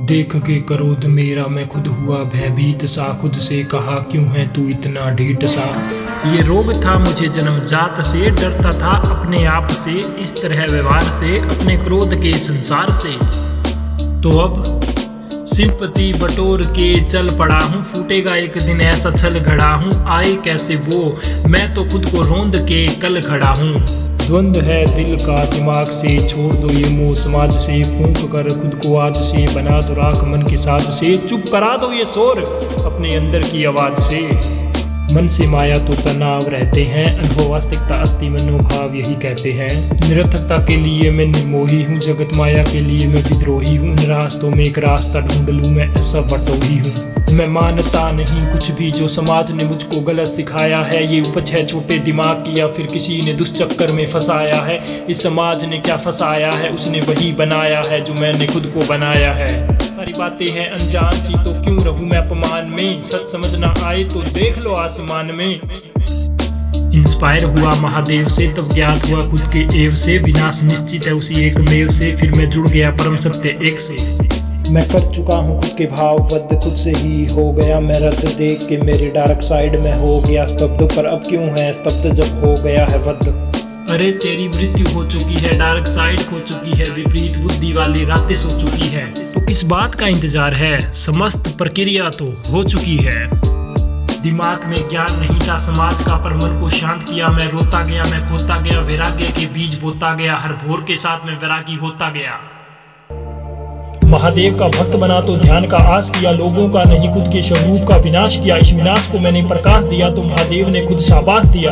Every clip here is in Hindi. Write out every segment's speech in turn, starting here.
देख के क्रोध मेरा मैं खुद हुआ भयभीत सा, खुद से कहा क्यों है तू इतना ढीठ सा। ये रोग था मुझे जन्मजात से, डरता था अपने आप से, इस तरह व्यवहार से, अपने क्रोध के संसार से। तो अब सिंपति बटोर के चल पड़ा हूँ, फूटेगा एक दिन ऐसा छल घड़ा हूँ। आए कैसे वो, मैं तो खुद को रोंद के कल खड़ा हूँ। द्वंद्व है दिल का दिमाग से, छोड़ दो ये मोह समाज से, फूंक कर खुद को आज से, बना दो राख मन के साथ से, चुप करा दो ये शोर अपने अंदर की आवाज से। मन से माया तो तनाव रहते हैं, अनुभव वास्तविकता अस्थि मनोभाव यही कहते हैं। निरर्थकता के लिए मैं निर्मोही हूँ, जगत माया के लिए मैं विद्रोही हूँ। इन रास्तों में एक रास्ता ढूंढ लूँ, मैं ऐसा बटोही हूँ। मैं मानता नहीं कुछ भी जो समाज ने मुझको गलत सिखाया है। ये उपज है छोटे दिमाग की या फिर किसी ने दुष्चक्कर में फंसाया है। इस समाज ने क्या फंसाया है, उसने वही बनाया है जो मैंने खुद को बनाया है। सारी बातें हैं अनजान सी, तो क्यों रहूं मैं अपमान में। सच समझ ना आए तो देख लो आसमान में। इंस्पायर हुआ महादेव से, तब ज्ञात हुआ खुद के एव से, विनाश निश्चित है उसी एक मेव से। फिर मैं जुड़ गया परम सत्य एक से। मैं कर चुका हूँ खुद के भाव वध, खुद से ही हो गया मैं रद्द। देख के मेरे डार्क साइड में हो गया स्तब्ध, पर अब क्यों है स्तब्ध जब हो गया है वध। अरे तेरी मृत्यु हो चुकी है, डार्क साइड खो चुकी है, विपरीत बुद्धि वाली रातें सो चुकी है। तो किस बात का इंतजार है, समस्त प्रक्रिया तो हो चुकी है। दिमाग में ज्ञान नहीं था समाज का, पर मन को शांत किया मैं। रोता गया मैं, खोता गया, वैराग्य के बीज बोता गया। हर भोर के साथ में वैरागी होता गया। महादेव का भक्त बना तो ध्यान का आस किया, लोगों का नहीं खुद के स्वरूप का विनाश किया। इस विनाश को मैंने प्रकाश दिया तो महादेव ने खुद शाबाश दिया।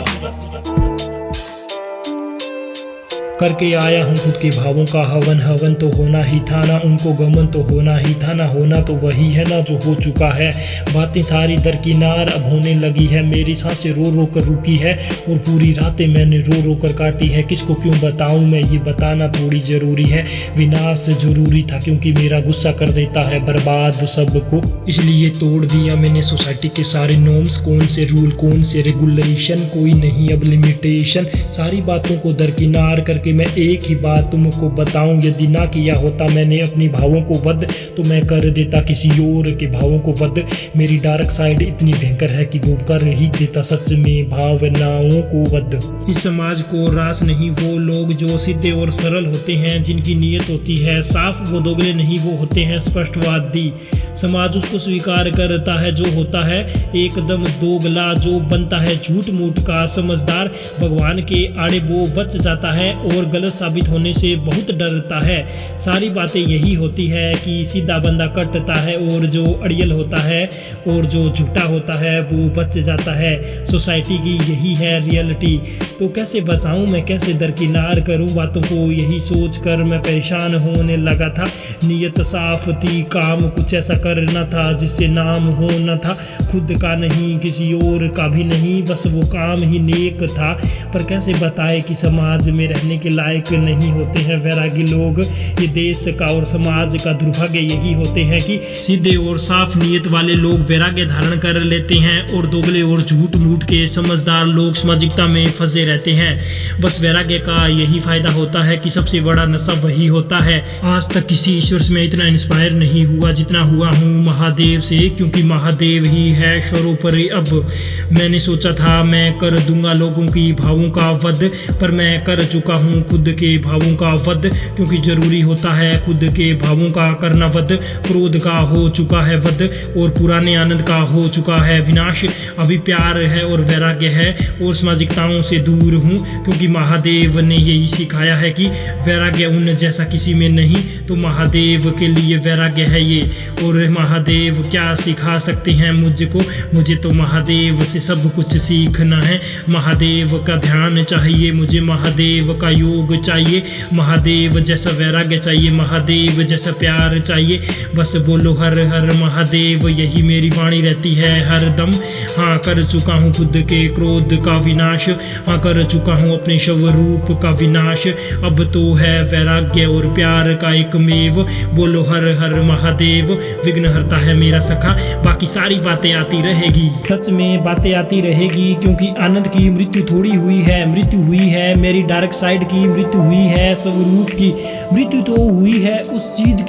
करके आया हूँ खुद के भावों का हवन, हवन तो होना ही था ना, उनको गमन तो होना ही था ना। होना तो वही है ना जो हो चुका है। बातें सारी दरकिनार अब होने लगी है, मेरी सांसें रो रो कर रुकी है, और पूरी रातें मैंने रो रो कर काटी है। किसको क्यों बताऊं मैं, ये बताना थोड़ी जरूरी है। विनाश जरूरी था क्योंकि मेरा गुस्सा कर देता है बर्बाद सबको। इसलिए तोड़ दिया मैंने सोसाइटी के सारे नॉर्म्स, कौन से रूल कौन से रेगुलेशन, कोई नहीं अब लिमिटेशन। सारी बातों को दरकिनार करके मैं एक ही बात तुमको बताऊं, यदि ना किया होता मैंने अपनी भावों को वध, तो मैं कर देता किसी और के भावों को वध। मेरी डार्क साइड इतनी भयंकर है कि वो कर ही देता सच में भावनाओं को वध। इस समाज को रास नहीं वो लोग जो सीधे और सरल होते हैं, जिनकी नीयत होती है साफ, वो दोगले नहीं वो होते हैं स्पष्टवादी। समाज उसको स्वीकार करता है जो होता है एकदम दोगला, जो बनता है झूठ मूठ का समझदार। भगवान के आड़े वो बच जाता है और गलत साबित होने से बहुत डरता है। सारी बातें यही होती है कि सीधा बंदा कटता है, और जो अड़ियल होता है और जो झूठा होता है वो बच जाता है। सोसाइटी की यही है रियलिटी। तो कैसे बताऊं मैं, कैसे दरकिनार करूं बातों को, यही सोच कर मैं परेशान होने लगा था। नीयत साफ थी, काम कुछ ऐसा करना था जिससे नाम होना था, खुद का नहीं किसी और का भी नहीं, बस वो काम ही नेक था। पर कैसे बताए कि समाज में रहने के लायक नहीं होते हैं वैरागी लोग। ये देश का और समाज का दुर्भाग्य यही होते हैं कि सीधे और साफ नीयत वाले लोग वैराग्य धारण कर लेते हैं, और दोगले और झूठ मूठ के समझदार लोग सामाजिकता में फंसे रहते हैं। बस वैराग्य का यही फायदा होता है कि सबसे बड़ा नशा वही होता है। आज तक किसी ईश्वर से मैं इतना इंस्पायर नहीं हुआ जितना हुआ हूँ महादेव से, क्योंकि महादेव ही है सर्वोपरि। अब मैंने सोचा था मैं कर दूंगा लोगों की भावों का वध, पर मैं कर चुका हूँ खुद के भावों का वध, क्योंकि जरूरी होता है खुद के भावों का करना वध। क्रोध का हो चुका है वध, और पुराने आनंद का हो चुका है विनाश। अभी प्यार है और वैराग्य है, और सामाजिकताओं से दूर हूँ, क्योंकि महादेव ने यही सिखाया है कि वैराग्य उन जैसा किसी में नहीं। तो महादेव के लिए वैराग्य है ये। और महादेव क्या सिखा सकते हैं मुझको, मुझे तो महादेव से सब कुछ सीखना है। महादेव का ध्यान चाहिए मुझे, महादेव का योग चाहिए, महादेव जैसा वैराग्य चाहिए, महादेव जैसा प्यार चाहिए। बस बोलो हर हर महादेव, यही मेरी वाणी रहती है हर दम। हाँ कर चुका हूँ खुद के क्रोध का विनाश, हाँ कर चुका हूँ अपने स्वरूप का विनाश। अब तो है वैराग्य और प्यार का एकमेव। बोलो हर हर महादेव, विघ्न हरता है मेरा सखा। बाकी सारी बातें आती रहेगी, सच में बातें आती रहेगी, क्योंकि आनंद की मृत्यु थोड़ी हुई है, मृत्यु हुई है मेरी डार्क साइड की, मृत्यु हुई है स्वरूप की, मृत्यु तो हुई है उस चीज की जिससे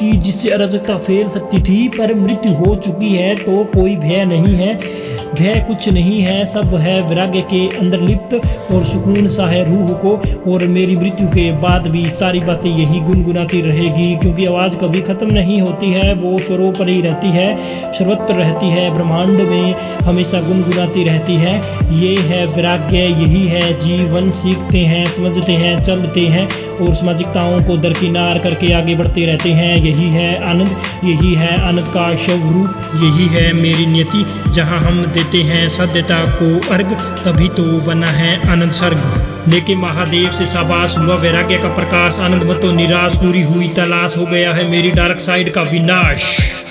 इससे अराजकता फैल सकती थी, पर मृत्यु हो चुकी है तो कोई भय नहीं है, भय कुछ नहीं है, सब है वैराग्य के अंदर लिप्त और सुकून सा है रूह को। और मेरी मृत्यु के बाद भी सारी बातें यही गुनगुनाती रहेगी, क्योंकि आवाज़ कभी ख़त्म नहीं होती है, वो स्वरों पर ही रहती है, सर्वत्र रहती है, ब्रह्मांड में हमेशा गुनगुनाती रहती है। ये है वैराग्य, यही है जीवन। सीखते हैं, समझते हैं, चलते हैं और सामाजिकताओं को दरकिनार करके आगे बढ़ते रहते हैं। यही है आनंद, यही है आनंद का स्वरूप, यही है मेरी नियति। जहाँ हम देते हैं सत्यता को अर्घ, तभी तो बना है आनंद स्वर्ग। लेकिन महादेव से शाबाश हुआ वैराग्य का प्रकाश, आनंद मतो निराश, पूरी हुई तलाश, हो गया है मेरी डार्क साइड का विनाश।